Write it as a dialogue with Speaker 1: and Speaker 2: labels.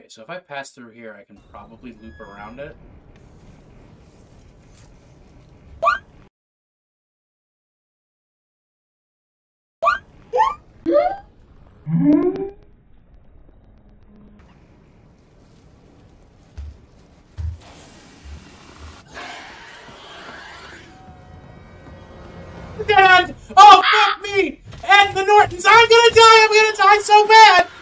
Speaker 1: Okay, so if I pass through here, I can probably loop around it. And oh fuck me! And the Nortons! I'm gonna die so bad!